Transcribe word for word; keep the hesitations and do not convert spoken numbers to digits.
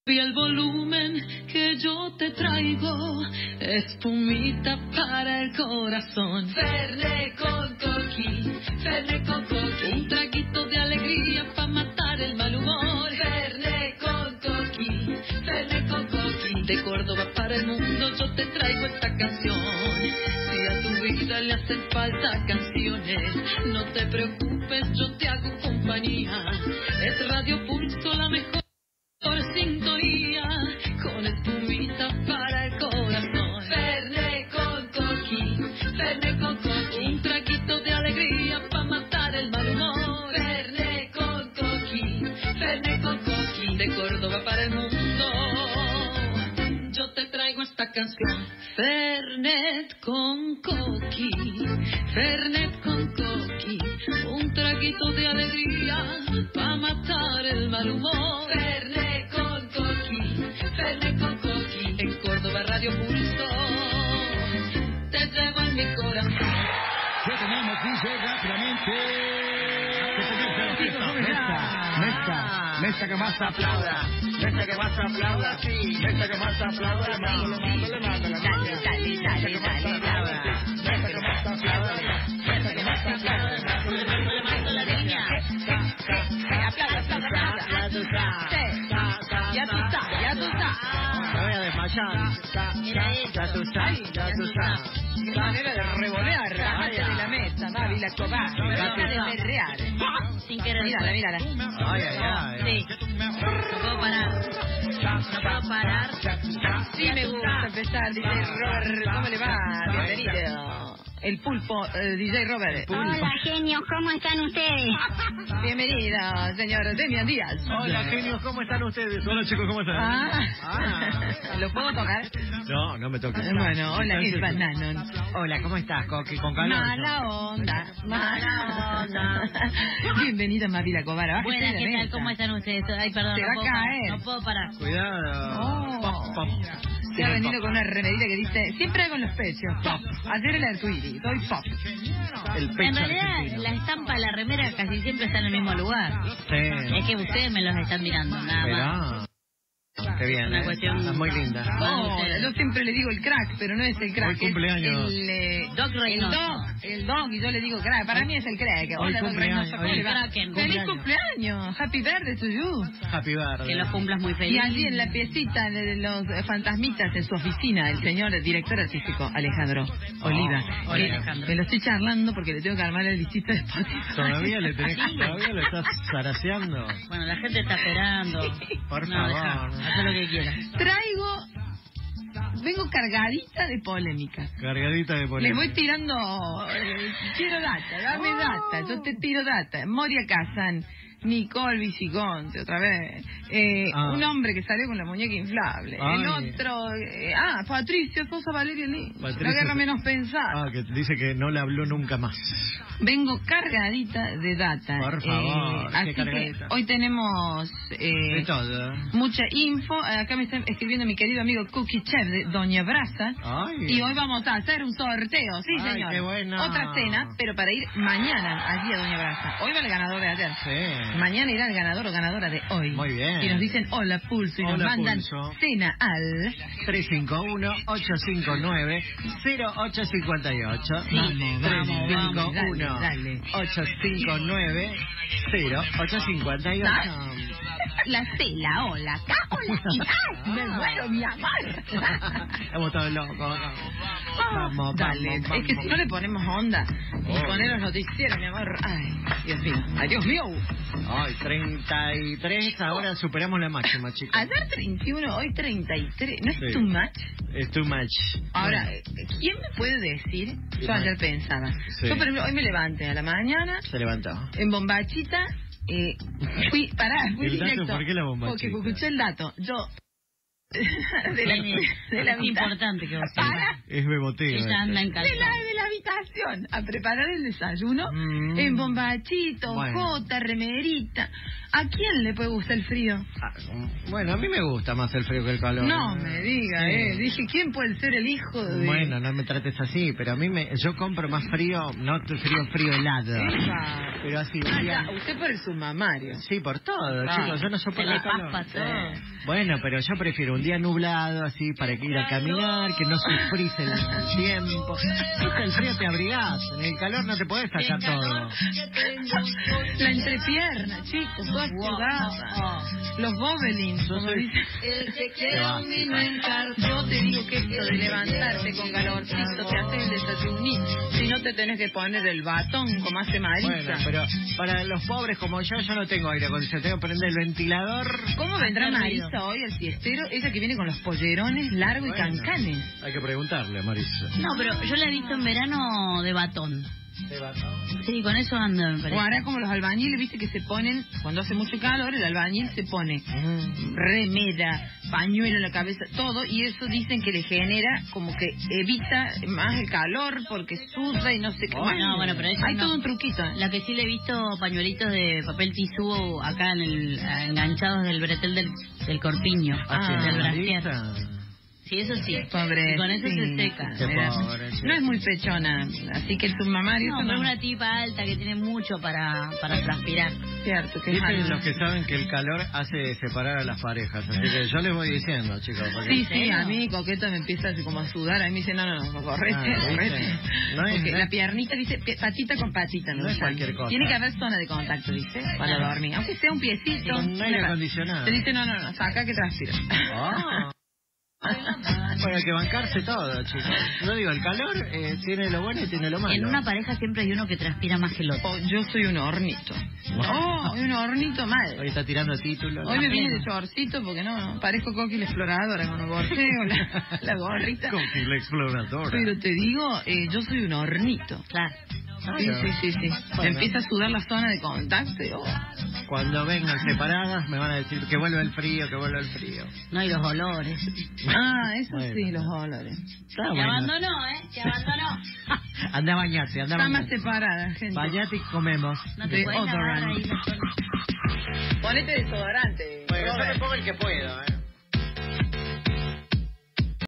Y el volumen que yo te traigo, espumita para el corazón. Fernet con coqui, Fernet con coqui, un traguito de alegría para matar el mal humor. Fernet con coqui, Fernet con coqui, de Córdoba para el mundo yo te traigo esta canción. Si a tu vida le hacen falta canciones, no te preocupes, yo te hago compañía. Es Radio Pulso la mejor por sintonía, con espumita para el corazón. Fernet con coqui, Fernet con coqui, un traguito de alegría para matar el mal humor. Fernet con coqui, Fernet con coqui, de Córdoba para el mundo yo te traigo esta canción. Fernet con coqui, Fernet con coqui, un traguito de alegría para matar el mal humor. Fernet con coqui, Fernet con coqui, en Córdoba Radio Pulso te llevo en mi corazón. ¿Qué tenemos, D J, rápidamente? Mesta, mesta, mesta que más aplauda, mesta que más aplauda, mesta que más aplauda, le mando, le mando, le mando, le mando. Dale, dale, dale, dale, dale. Mesta que más aplauda, mesta que más aplauda, le mando, le mando, le mando, la niña. Aplauda, aplauda, aplauda. Ya tú estás, ya tú estás. Me voy a desmayar. Mira eso. Ya tú sabes, ya tú sabes. Qué manera de revolear. Bájate de la mesa, Mavi, la copa. Deja de berrear. Sin querer. Mírala, mírala. Ay, ay, ay. Sí. No puedo parar. No puedo parar. Sí me gusta empezar, D J Robert. ¿Cómo le va? Bienvenido. El pulpo, eh, D J Robert. Hola, genios, ¿cómo están ustedes? Bienvenido, señor Demian Díaz. Hola, genios, ¿cómo están ustedes? Hola, chicos, ¿cómo están? Ah. Ah. ¿Lo puedo tocar? No, no me toques. Bueno, hola, es banano. Hola, ¿cómo estás, Coqui? Con calor. Mala onda, mala onda. Bienvenido, Mavi la Cobara. Bájate Buenas, de la ¿qué tal? mesa. ¿Cómo están ustedes? Ay, perdón, Te no va a puedo parar. caer. No puedo parar. Cuidado. Oh. Pop, pop. Se ha venido con una remerita que dice, siempre hago en los pechos, pop. Ayer el arcoíris, doy pop. El pecho En realidad, argentino. la estampa de la remera casi siempre está en el mismo lugar. Sí. Es que ustedes me los están mirando, nada más. Mirá. Qué bien, Una ¿eh? cuestión- Estás muy linda. Oh, yo siempre le digo el crack, pero no es el crack. Hoy cumpleaños. Es el, eh, Doc el Reynoso. dog, el dog, y yo le digo crack. Para mí es el crack. Hoy Hola, Doc cumpleaños, Reynoso, hoy ¿cómo le va? Kraken. ¡Feliz Cumpleaños. cumpleaños! ¡Happy birthday to you! Happy birthday. Que los cumplas muy Y feliz. allí en la piecita de los eh, fantasmitas en su oficina, el señor director artístico Alejandro Oliva. Oh, Que Alejandro. me lo estoy charlando porque le tengo que armar el listito de Spotify. Todavía le tenés, Sí. todavía lo estás zaraseando. Bueno, la gente está esperando. Por no, favor. deja, haz lo que quieras. Traigo, vengo cargadita de polémica. Cargadita de Les polémica. voy tirando, eh, quiero data, dame data, yo te tiro data. Moria Kazan, Nicole Visigonte, otra vez. Eh, Ah. Un hombre que salió con la muñeca inflable. Ay. El otro, eh, ah, Patricio Sosa Valeria Lynch, la Patricio guerra Sosa- menos pensada. Ah, que dice que no le habló nunca más. Vengo cargadita de data. Por favor, qué así que cargadita. hoy tenemos eh, De todo. mucha info. Acá me está escribiendo mi querido amigo Cookie Chef de Doña Brasa. Ay. Y hoy vamos a hacer un sorteo, sí Ay, señor. qué bueno. Otra cena, pero para ir mañana allí a Doña Brasa. Hoy va el ganador de ayer. Sí. Mañana irá el ganador o ganadora de hoy. Muy bien. Y nos dicen hola Pulso y nos Hola, mandan Pulso. cena al... tres cinco uno, ocho cinco nueve, cero ocho cinco ocho. Sí, vamos, tres vamos, cinco dale, uno, dale. ocho cinco nueve, cero ocho cinco ocho. La cela, hola, hola. Y, ¡ay, me muero, mi amor! Estamos todos locos. Vamos, Dale, vamos, es que vamos. si no le ponemos onda y Oh. poner los noticieros, mi amor. Ay, Dios mío, ay, Dios mío. Ay, treinta y tres, ahora superamos la máxima, chicos. Ayer treinta y uno, hoy treinta y tres. ¿No es Sí. too much? Es too much. Ahora, Bueno, eh, ¿quién me puede decir? Sí. Yo ayer pensaba. Sí. Yo, por ejemplo, hoy me levanté a la mañana se levantó. en bombachita. Eh, fui, pará, fui ¿El dato? directo. ¿Por qué la bombachita? Porque escuché el dato. Yo, de la, Sí, de la es mitad. importante que vos Pará. sepas. Es beboteo. Ella anda en De la, calzón. de la habitación a preparar el desayuno Mm. en bombachito, Bueno. jota, remerita. ¿A quién le puede gustar el frío? Ah, bueno, a mí me gusta más el frío que el calor. No me diga, Sí. eh. Dije, ¿quién puede ser el hijo de...? Bueno, no me trates así, pero a mí me, yo compro más frío, no frío, frío helado. Epa. Pero así, un Ah, día- ya, usted por el submamario. Sí, por todo, Ah. chicos, yo no Se soporto le el calor. paspa todo. Bueno, pero yo prefiero un día nublado, así, para ir a caminar, que no sufrís el tiempo. Viste, el frío te abrigás, en el calor no te podés sacar todo. La entrepierna, chicos, toda sudada. Oh. Los bobelins, Yo como soy- dicen. Te vas, te vas. Yo te digo que esto de levantarte con calorcito, te haces el desayunito. Si no te tenés que poner el batón como hace Marisa. Bueno, pero para los pobres como yo, yo no tengo aire acondicionado, tengo que prender el ventilador. ¿Cómo vendrá Hacer Marisa ruido. hoy al siestero? Ella que viene con los pollerones largos Bueno, y cancanes. Hay que preguntarle a Marisa. No, pero yo la he visto en verano de batón. ¿Te va, no? Sí, con eso anda, me O parece. hará como los albañiles, viste que se ponen, cuando hace mucho calor, el albañil se pone Mm. remera, pañuelo en la cabeza, todo, y eso dicen que le genera como que evita más el calor porque suda y no sé qué. Oh, no, bueno, pero eso hay no. todo un truquito. ¿eh? La que sí le he visto pañuelitos de papel tisú acá en el, enganchados del bretel del, del corpiño, Ah, del brasier. Marisa. Sí, eso sí. Pobre. Y con eso se seca. Qué Mira, pobre, sí. no es muy pechona, así que el submamario No, eso pero no es una tipa alta que tiene mucho para, para transpirar. es cierto. Que es Dicen algo. los que saben que el calor hace separar a las parejas, así que yo les voy diciendo, chicos. Porque... Sí, ¿En sí, serio? a mí Coqueto me empieza así como a sudar, a mí me dice, no, no, no, correte, Ah, ¿viste? correte. No es- Porque no la es- piernita dice pi- patita con patita, No es cualquier cosa. Tiene que haber zona de contacto, dice, para Claro. dormir. Aunque sea un piecito. Con aire una- acondicionado. Te dice, no, no, no, saca que transpira. Ah. Bueno, hay que bancarse todo, chicos. Yo digo, el calor eh, tiene lo bueno y tiene lo malo. En una pareja siempre hay uno que transpira más que el otro. Oh, yo soy un hornito. Oh, un hornito mal. Hoy está tirando títulos. Hoy me También. vine de shortcito porque no, parezco Coqui la exploradora con un borseo, la, la gorrita. Coqui la exploradora. Pero te digo, eh, yo soy un hornito. Claro. Sí, sí, sí, sí. Bueno. Empieza a sudar la zona de contacto y, oh. Cuando vengan separadas me van a decir que vuelve el frío, que vuelve el frío. No, y los olores. Ah, eso Bueno. sí, los olores. Está Te bueno. abandonó, ¿eh? Te abandonó. Anda a bañarse, anda a Está más bañarse. separada, gente. Bañate y comemos. No te De puedes lavar odorant. ahí la zona. Ponete desodorante. Bueno, yo Robert. me pongo el que puedo, ¿eh?